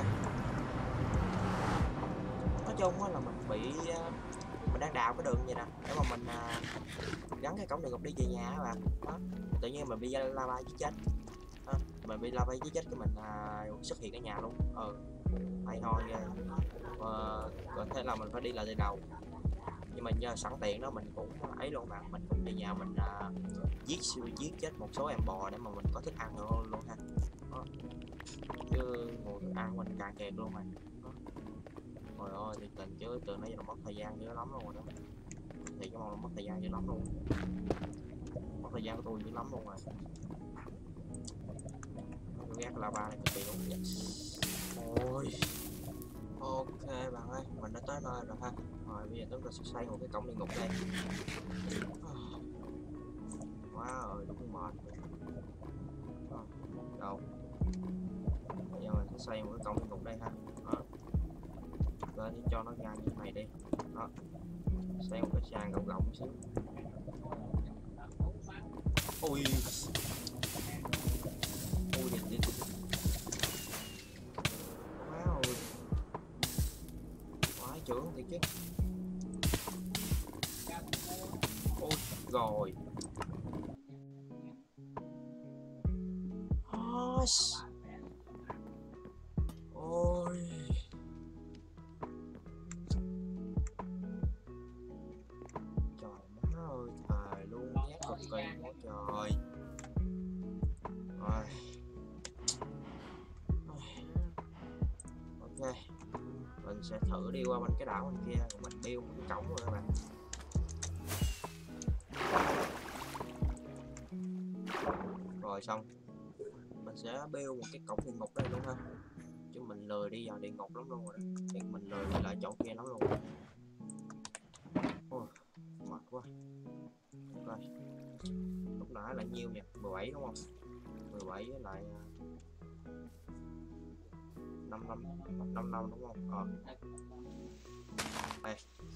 nói chung là mình bị mình đang đào cái đường vậy nè để mà mình uh, gắn cái cổng địa ngục đi về nhà các bạn. Đó, tự nhiên mình bị lava giết chết. Đó, mình bị lava giết chết cái mình uh, xuất hiện ở nhà luôn. Ừ, hay ho ghê. Ờ, có thể là mình phải đi lại từ đầu, nhưng mà nhờ sẵn tiện đó mình cũng ấy luôn bạn, mình cũng về nhà mình uh, giết giết chết một số em bò để mà mình có thức ăn luôn luôn ha. Đó, chứ nguồn thức ăn mình càng kẹt luôn mà. Trời ơi thì tình chứ từ nãy giờ mất thời gian dữ lắm luôn rồi đó, thì cái mong mất thời gian dữ lắm luôn, mất thời gian của tôi dữ lắm luôn rồi. Tôi ghét lava này cực kỳ luôn. Ôi ok bạn ơi, mình đã tới nơi rồi ha. Rồi bây giờ chúng ta sẽ xây một cái cổng địa ngục đây. Wow ơi đúng mệt rồi. Đâu bây giờ mình sẽ xây một cái cổng địa ngục đây ha. Đó, lên đi cho nó ngang như này đi. Đó, xây một cái sàn rộng rộng xíu. Ui ui đi đi. Wow quá trưởng thiệt chứ. Ôi rồi ôi trời má ơi, thề luôn ghét cực kỳ quá trời. Rồi ok, mình sẽ thử đi qua bên cái đảo bên kia, rồi mình điêu một cái cổng rồi các bạn. Rồi xong mình sẽ build một cái cổng địa ngục đây luôn ha, chứ mình lười đi vào địa ngục lắm luôn rồi đó, thì mình lười đi lại chỗ kia lắm luôn. Ôi, mệt quá. Ok, lúc nãy là nhiêu nhỉ, mười bảy đúng không? Mười bảy với lại năm năm năm năm đúng không? Ờ đây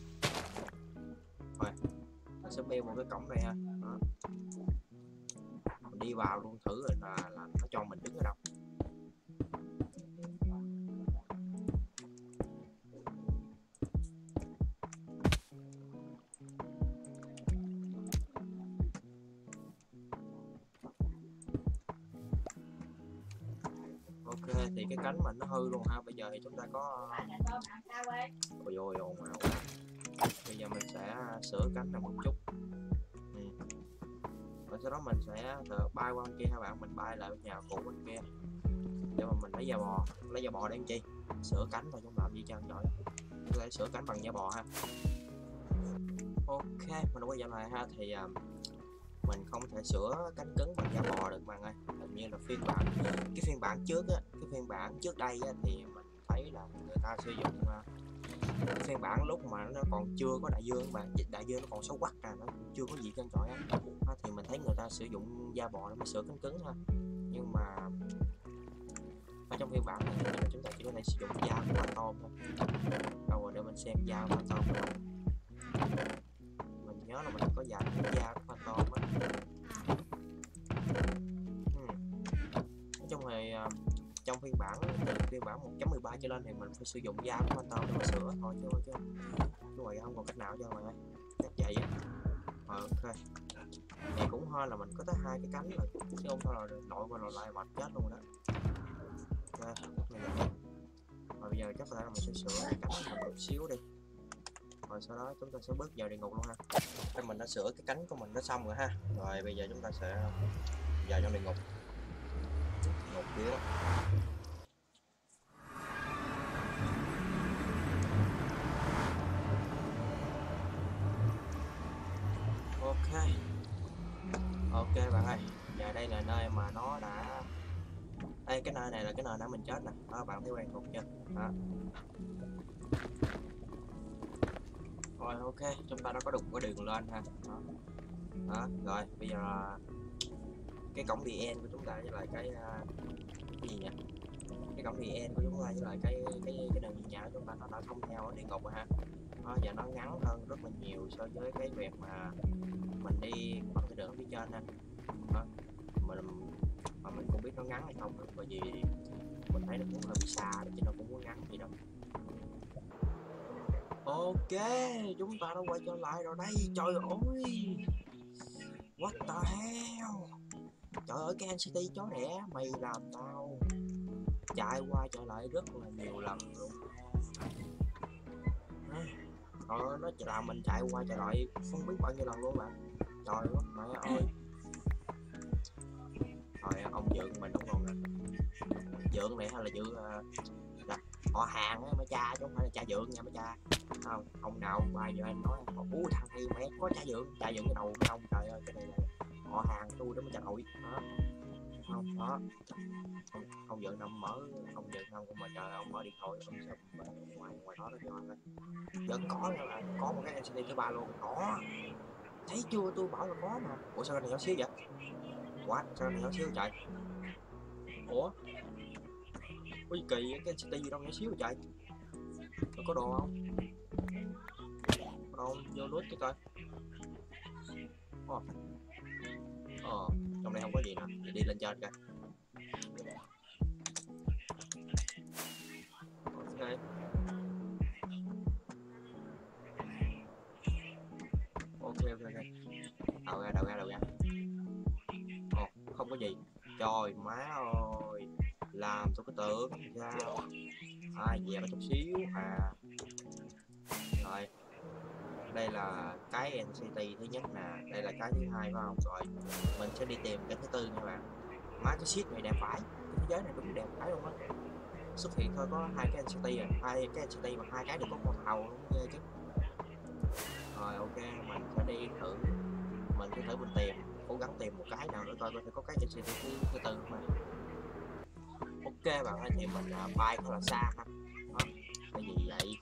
rồi mình sẽ build một cái cổng này ha. Đó, mình đi vào luôn thử rồi là, là nó cho mình đứng ở đâu. Ok thì cái cánh mình nó hư luôn ha, bây giờ thì chúng ta có ôi ôi ồn ào. Bây giờ mình sẽ sửa cánh này một chút. Ừ. Và sau đó mình sẽ bay qua bên kia ha bạn, mình bay lại bên nhà cũ bên kia để mà mình lấy da bò, lấy da bò để làm chi, sửa cánh thôi, chúng làm gì cho giỏi. có thể sửa cánh bằng da bò ha. Ok, mình quay trở lại ha, thì um, mình không thể sửa cánh cứng bằng da bò được bạn ơi. Hình như là phiên bản cái phiên bản trước á, cái phiên bản trước đây á, thì mình thấy là người ta sử dụng uh, cái phiên bản lúc mà nó còn chưa có đại dương bạn, đại dương nó còn xấu quắc à, nó chưa có gì trơn trọi á, thì mình thấy người ta sử dụng da bò để mà sửa cánh cứng ha. Nhưng mà ở trong phiên bản này thì chúng ta chỉ có thể sử dụng da của Phantom thôi. Đâu rồi để mình xem da của Phantom của mình. Mình nhớ là mình có da da của Phantom á. Hmm. Nói chung thì uh, trong phiên bản từ phiên bản một chấm mười ba trở lên thì mình phải sử dụng da của Phantom để mà sửa thôi chứ chứ chứ ngoài không còn cách nào cho mọi người cách vậy á. Ok, thì cũng hơn là mình có tới hai cái cánh rồi chứ không thôi là nội qua nội lại mệt chết luôn rồi đó. Ok, rất là vậy. Và bây giờ chắc có thể là mình sẽ sửa cái cánh này một xíu đi, rồi sau đó chúng ta sẽ bước vào địa ngục luôn ha. Đây mình đã sửa cái cánh của mình đã xong rồi ha, rồi bây giờ chúng ta sẽ vào trong địa ngục. Ngục dữ lắm. Ok, ok bạn ơi, giờ đây là nơi mà nó đã, đây cái nơi này là cái nơi nãy mình chết nè, đó bạn thấy quen thuộc chưa đó. Rồi ok, chúng ta đã có được cái đường lên ha đó. Đó rồi bây giờ là cái cổng the end của chúng ta với lại cái uh, cái gì nhỉ, cái cổng the end của chúng ta với lại cái cái cái đường nhà của chúng ta nó đã thông theo ở địa ngục rồi ha. Đó, giờ nó ngắn hơn rất là nhiều so với cái việc mà mình đi bằng cái đường phía trên ha. Đó, mình mà mình cũng biết nó ngắn hay không nữa, bởi vì mình thấy nó cũng hơi bị xa chứ nó cũng có ngắn gì đâu. Ok, chúng ta đã quay trở lại rồi đây. Trời ơi, what the hell. Trời ơi, cái en xê tê chó đẻ mày làm tao chạy qua chạy lại rất là nhiều lần luôn. Trời ơi, nó chỉ làm mình chạy qua chạy lại không biết bao nhiêu lần luôn bạn. Trời ơi, mẹ ơi. Trời ông Dượng mình đúng không nè. Dượng này hay là Dượng uh, là họ hàng á, mấy cha chứ không phải là cha Dượng nha mấy cha. Không, ông nào bài giờ anh nói ú thằng này mẹ có cha Dượng, cha Dượng cái đầu mấy ông, trời ơi cái này là họ hàng tôi đó mới cha nội đó. Không đó, ông, ông Dượng năm mở, ông Dượng năm cũng mà trời ông mở điện thoại ông sụp ngoài ngoài đó nó cho thôi. Vẫn có nha bạn, có một cái en xê tê thứ ba luôn, có thấy chưa, tôi bảo là có mà. Ủa sao cái này nhỏ xíu vậy, quá sao cái này nhỏ xíu trời. Ủa có gì kỳ cái en xê tê gì đâu nhỏ xíu trời, nó có đồ không, có đồ không vô lút cho coi. Ờ, ờ trong đây không có gì nè, thì đi lên trên coi. Ok ok ok ok, đầu ra đầu ra đầu ra. Ồ không có gì, trời má ơi làm tôi có tưởng sao ai à, dẹp chút xíu à. Rồi đây là cái en xê tê thứ nhất nè, đây là cái thứ hai phải không, rồi mình sẽ đi tìm cái thứ tư nha bạn. Má cái shit này đẹp vãi, cái thế giới này đúng đẹp vãi luôn á. Xuất hiện thôi có hai cái en xê tê à, hai cái en xê tê mà hai cái đều có con tàu luôn ghê chứ. Rồi ok mình sẽ đi thử, mình sẽ thử mình tìm, cố gắng tìm một cái nào nữa coi có thể có cái en xê tê thứ, thứ tư mà. Ok bạn ơi, thì mình uh, bay thật là xa ha. Đó, cái gì vậy.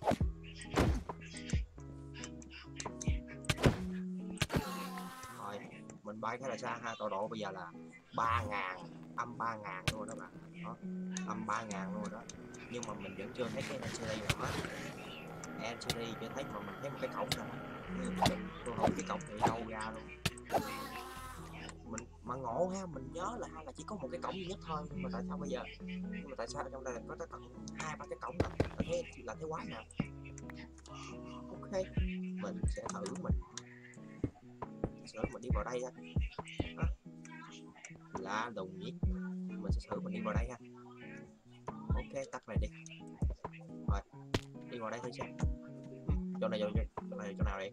Rồi mình bay khá là xa ha, tọa độ bây giờ là ba ngàn, âm ba ngàn luôn đó bạn. Đó, âm ba ngàn luôn đó, nhưng mà mình vẫn chưa thấy cái en xê tê nào hết. en xê tê chưa thấy mà mình thấy một cái cổng nào. Tôi không biết cái cổng này đâu ra luôn. Mình mà ngộ ha, mình nhớ là hay là chỉ có một cái cổng duy nhất thôi, nhưng mà tại sao bây giờ, nhưng mà tại sao trong đây có tới tận hai ba cái cổng là thấy là thấy quái nào. Ok mình sẽ thử mình thử mình đi vào đây ha. Đó, là đồng nhỉ, mình sẽ thử mình đi vào đây ha. Ok tắt này đi, rồi đi vào đây thử xem. Chỗ này chỗ, chỗ này chỗ nào đây.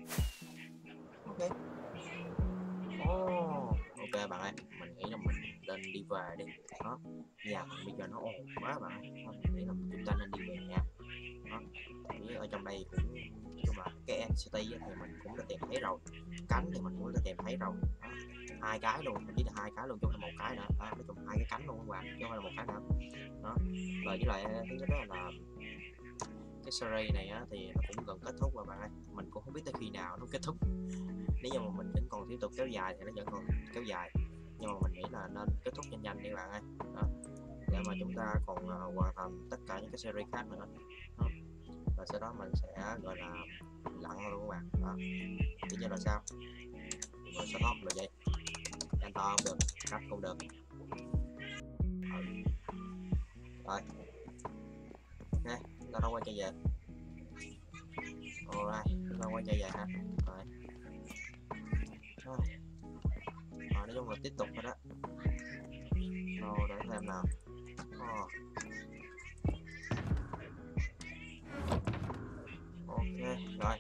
Ok oh, ok bạn ơi, mình nghĩ là mình định đi về đi đó. Nhà mình bây giờ nó ồn quá bạn, mình nghĩ là chúng ta nên đi về nhà đó. Thì ở trong đây cũng nói chung là cái en xê tê thì mình cũng đã tìm thấy rồi, cánh thì mình cũng đã tìm thấy rồi đó. Hai cái luôn, mình chỉ là hai cái luôn chứ không phải một cái nữa đó. Nói chung hai cái cánh luôn các bạn chứ không phải là một cái nữa đó. Rồi với lại thứ nhất đó là cái series này á, thì nó cũng gần kết thúc rồi bạn ơi, mình cũng không biết tới khi nào nó kết thúc. Nếu như mà mình vẫn còn tiếp tục kéo dài thì nó vẫn còn kéo dài, nhưng mà mình nghĩ là nên kết thúc nhanh nhanh đi bạn ơi đó, để mà chúng ta còn uh, hoàn thành tất cả những cái series khác nữa đó. Và sau đó mình sẽ gọi là lặn luôn các bạn đó. Tự nhiên là sao rồi sẽ top là vậy, anh to không được, cắt không được. Ừ. Rồi ok, chúng ta đã quay trở về. Alright, chúng ta quay trở về ha. Rồi. Rồi. Rồi, nói chung là tiếp tục rồi đó. Rồi, để xem nào. Oh. Ok, rồi.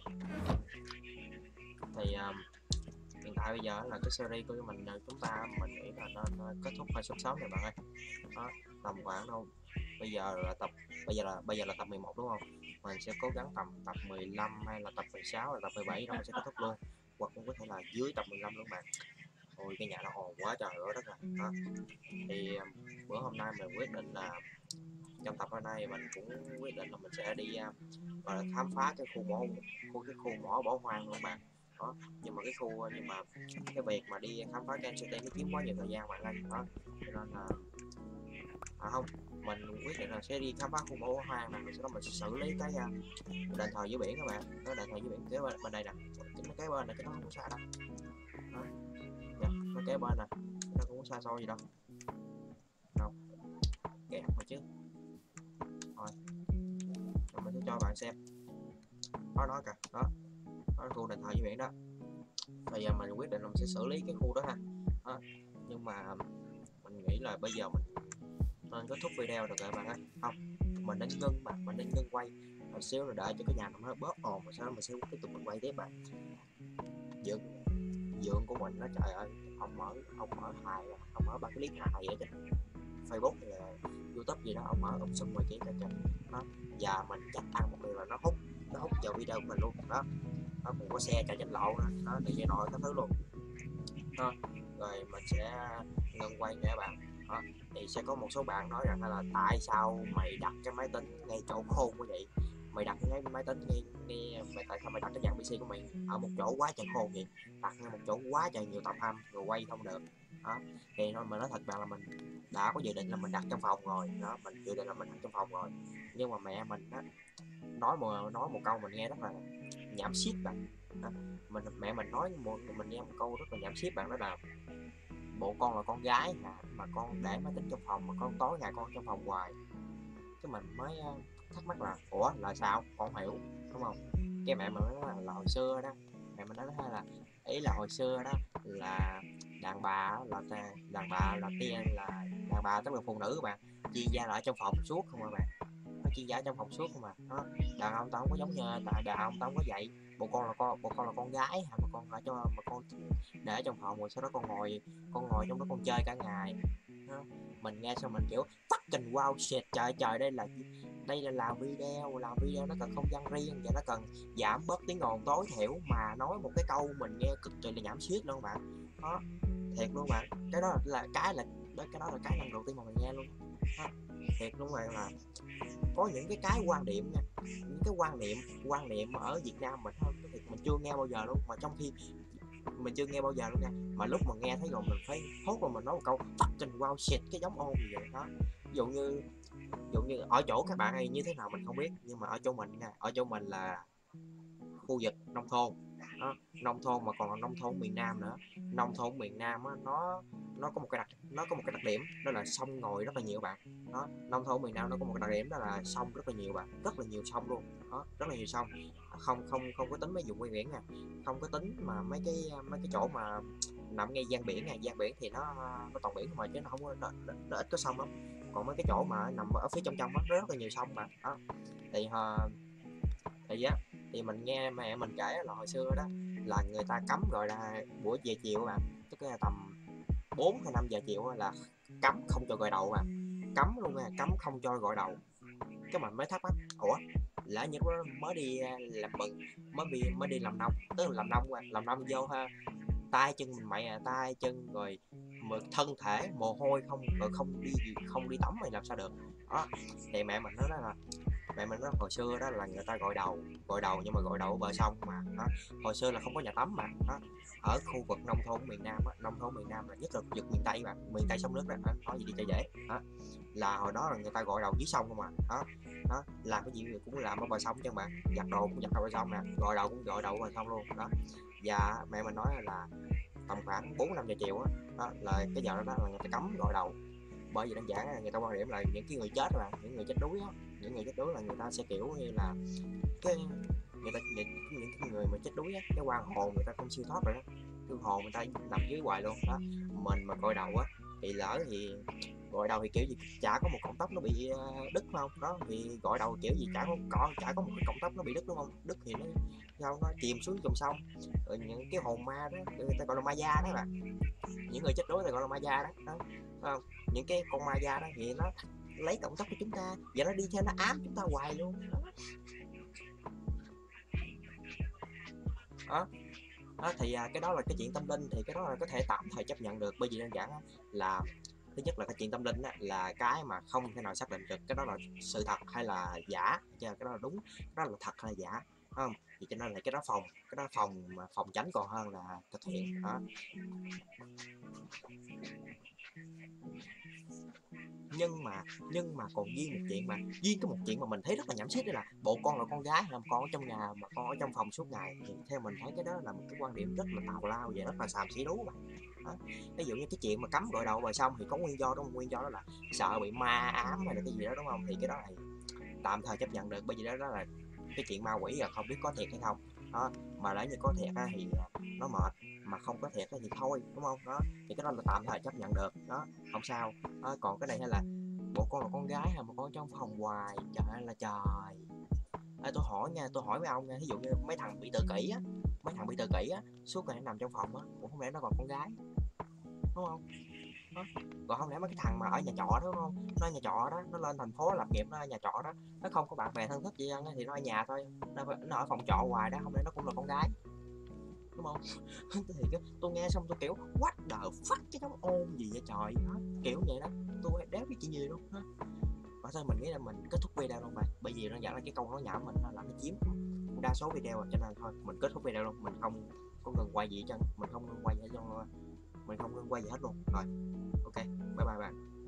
Thì um, hiện tại bây giờ là cái series của mình chúng ta mình nghĩ là nên kết thúc hơi sớm sớm rồi bạn ơi. Đó, tầm khoảng đâu bây giờ là tập bây giờ là bây giờ là tập mười một đúng không, mình sẽ cố gắng tầm tập mười lăm hay là tập mười sáu hay là tập mười bảy đó mình sẽ kết thúc luôn, hoặc cũng có thể là dưới tập mười lăm luôn bạn. Ôi cái nhà nó ồn quá trời ơi đất rồi đó. Thì bữa hôm nay mình quyết định là trong tập hôm nay mình cũng quyết định là mình sẽ đi gọi là khám phá cái khu mỏ khu cái khu mỏ bỏ hoang luôn bạn đó. Nhưng mà cái khu nhưng mà cái việc mà đi khám phá cái en xê tê nó chiếm quá nhiều thời gian bạn ơi đó, cho nên là à không, mình quyết định là sẽ đi khám phá khu mỏ bỏ hoang này, sau đó mình sẽ xử lý cái uh, đền thờ dưới biển các bạn. Nó đền thờ dưới biển kế bên, bên đây nè, nó kế bên này chứ nó không có xa đâu đó. Dạ, nó kế bên nè, nó cũng có xa xôi gì đâu đâu, kẹt mà chứ. Rồi mình sẽ cho bạn xem đó đó kìa đó, đó là khu đền thờ dưới biển đó. Bây giờ mình quyết định là mình sẽ xử lý cái khu đó ha đó. Nhưng mà mình nghĩ là bây giờ mình nên kết thúc video được rồi bạn ơi, không mình nên ngưng mà mình nên ngưng quay một xíu rồi đợi cho cái nhà nó bớt ồn, rồi sau đó mình sẽ tiếp tục mình quay tiếp bạn. Dượng dượng của mình nó trời ơi, ông mở ông mở hài, ông mở ba cái clip hài ở trên Facebook hay là YouTube gì đó, ông mở ông xung ngoài chỉ cho cho nó, và mình chắc ăn một điều là nó hút nó hút vào video của mình luôn đó. Nó cũng có xe chạy trên lộ nữa nó để dây nồi các thứ luôn đó. Rồi mình sẽ ngưng quay nha các bạn đó. Thì sẽ có một số bạn nói rằng là tại sao mày đặt cái máy tính ngay chỗ khôn như vậy, mày đặt cái máy tính ngay, ngay mày tại sao mày đặt cái dàn pê xê của mày ở một chỗ quá trời khôn vậy, đặt ngay một chỗ quá trời nhiều tập âm rồi quay không được đó. Thì nó mình nói thật bạn là mình đã có dự định là mình đặt trong phòng rồi đó, mình dự định là mình đặt trong phòng rồi, nhưng mà mẹ mình á nói một nói một câu mình nghe rất là nhảm xít bạn đó. Mình mẹ mình nói một mình nghe một câu rất là nhảm xít bạn, đó là bộ con là con gái hả mà con để máy tính trong phòng mà con tối ngày con trong phòng hoài. Cái mình mới thắc mắc là ủa là sao con không hiểu đúng không. Cái mẹ mình nói là, là hồi xưa đó, mẹ mình nói là ý là hồi xưa đó là đàn bà là đàn bà là tiên là đàn bà tức là phụ nữ các bạn, chuyên gia là ở trong phòng suốt không à bạn, nó chuyên gia trong phòng suốt không à đó. Đàn ông tao không có giống như tại đàn ông tao không có vậy, bộ con là con bộ con là con gái hả mà con ở cho mà con để trong phòng rồi sau đó con ngồi con ngồi trong đó con chơi cả ngày đó. Mình nghe xong mình kiểu fucking wow shit, trời trời đây là đây là làm video làm video nó cần không gian riêng và nó cần giảm bớt tiếng ồn tối thiểu, mà nói một cái câu mình nghe cực kỳ là nhảm xít luôn bạn đó, thiệt luôn bạn. Cái đó là cái là cái đó là cái lần đầu tiên mà mình nghe luôn đó. Thiệt luôn bạn, là có những cái cái quan điểm nha, những cái quan niệm quan niệm ở Việt Nam mình thôi mình chưa nghe bao giờ luôn, mà trong khi mình chưa nghe bao giờ luôn nha, mà lúc mà nghe thấy rồi mình phải hốt rồi mình nói một câu fucking wow shit cái giống ôn gì vậy đó. Ví dụ như ví dụ như ở chỗ các bạn hay như thế nào mình không biết, nhưng mà ở chỗ mình nha, ở chỗ mình là khu vực nông thôn đó, nông thôn mà còn là nông thôn miền Nam nữa. Nông thôn miền Nam á, nó nó có một cái đặc nó có một cái đặc điểm đó là sông ngòi rất là nhiều bạn đó. Nông thôn miền Nam nó có một cái đặc điểm đó là sông rất là nhiều bạn, rất là nhiều sông luôn đó, rất là nhiều sông. Không không không có tính mấy vùng ven biển nha, không có tính mà mấy cái mấy cái chỗ mà nằm ngay gian biển này, gian biển thì nó nó toàn biển mà chứ nó không có nó, nó ít có sông lắm. Còn mấy cái chỗ mà nằm ở phía trong trong đó, nó rất là nhiều sông bạn đó. Thì uh, thì á thì mình nghe mẹ mình kể là hồi xưa đó là người ta cấm gọi là buổi về chiều bạn, tức là tầm bốn hay năm giờ chiều là cấm không cho gội đầu mà, cấm luôn nha, cấm không cho gội đầu. Cái mình mới thắc mắc, ủa lỡ như lúc đó mới đi làm mừng, mới đi mới đi làm nông, tức là làm nông qua làm nông vô ha, tay chân mình mày à, tay chân rồi mà thân thể mồ hôi không, rồi không đi không đi tắm thì làm sao được đó. Thì mẹ mình nói đó là mẹ mình nói hồi xưa đó là người ta gội đầu, gội đầu nhưng mà gội đầu ở bờ sông mà đó. Hồi xưa là không có nhà tắm mà đó. Ở khu vực nông thôn miền Nam á, nông thôn miền Nam là nhất là vực miền Tây mà, miền Tây sông nước đó, nói gì đi cho dễ đó, là hồi đó là người ta gội đầu dưới sông không mà đó. Đó làm cái gì cũng làm ở bờ sông chứ mà, giặt đồ cũng giặt đầu bờ sông nè, gội đầu cũng gội đầu bờ sông luôn đó. Và mẹ mình nói là tầm khoảng bốn năm giờ chiều á, đó, là cái giờ đó, đó là người ta cấm gội đầu. Bởi vì đơn giản là người ta quan điểm là những cái người chết là những người chết đuối á, những người chết đuối là người ta sẽ kiểu như là cái người ta những, những cái người mà chết đuối á, cái quan hồn người ta không siêu thoát rồi đó, cái hồn người ta nằm dưới hoài luôn đó. Mình mà gội đầu á thì lỡ thì gội đầu thì kiểu gì chả có một cọng tóc nó bị đứt không đó, thì gội đầu kiểu gì chả có có chả có một cái cọng tóc nó bị đứt đúng không, đứt thì nó sao nó chìm xuống dòng sông. Rồi những cái hồn ma đó người ta gọi là ma da đó mà, những người chết đuối thì gọi là ma da đó, đó không? Những cái con ma da đó thì nó lấy cọng tóc của chúng ta và nó đi theo nó ám chúng ta hoài luôn đó. Đó. Đó thì à, cái đó là cái chuyện tâm linh, thì cái đó là có thể tạm thời chấp nhận được, bởi vì đơn giản là thứ nhất là cái chuyện tâm linh á, là cái mà không thể nào xác định được cái đó là sự thật hay là giả, chứ cái đó là đúng, cái đó là thật hay là giả không. Thì cho nên là cái đó phòng cái đó phòng mà phòng tránh còn hơn là thực hiện đó. Nhưng mà nhưng mà còn riêng một chuyện mà riêng cái một chuyện mà mình thấy rất là nhảm xít, đây là bộ con là con gái làm con ở trong nhà mà con ở trong phòng suốt ngày, thì theo mình thấy cái đó là một cái quan điểm rất là tào lao và rất là xàm xí đú mà. Đó. Ví dụ như cái chuyện mà cấm gội đầu bờ sông thì có nguyên do, đúng không? Nguyên do đó là sợ bị ma ám hay là cái gì đó đúng không, thì cái đó thì tạm thời chấp nhận được, bởi vì đó, đó là cái chuyện ma quỷ là không biết có thiệt hay không đó. Mà lỡ như có thiệt thì nó mệt, mà không có thiệt thì thôi đúng không đó, thì cái đó là tạm thời chấp nhận được đó, không sao đó. Còn cái này hay là bộ con là con gái hay mà con trong phòng hoài, trời ơi là trời. Ê, tôi hỏi nha, tôi hỏi với ông nha, ví dụ như mấy thằng bị tự kỷ á, mấy thằng bị tự kỷ á suốt ngày nằm trong phòng á, cũng không lẽ nó còn con gái đúng không đó. Còn không lẽ mấy cái thằng mà ở nhà trọ đó đúng không, nó ở nhà trọ đó, nó lên thành phố lập nghiệp, nó ở nhà trọ đó, nó không có bạn bè thân thích gì ăn thì nó ở nhà thôi, nó, nó ở phòng trọ hoài đó, không lẽ nó cũng là con gái đúng không? Thì tôi nghe xong tôi kiểu what the fuck, cái đống ôn gì vậy trời đó, kiểu vậy đó, tôi đéo biết chuyện gì luôn đó. Và thôi mình nghĩ là mình kết thúc video luôn bạn, bởi vì nó dẫn là cái câu nói nhảm mình là nó chiếm đa số video rồi, cho nên thôi mình kết thúc video luôn, mình không có ngừng quay gì hết trơn, mình không ngừng quay gì hết trơn, mình không ngừng quay gì hết luôn rồi. Ok, bye bye bạn.